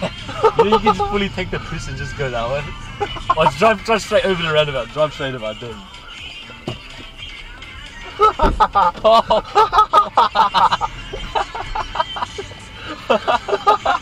You know, you can just fully take the piss and just go that way. Or drive straight over the roundabout. Drive straight about them. Oh.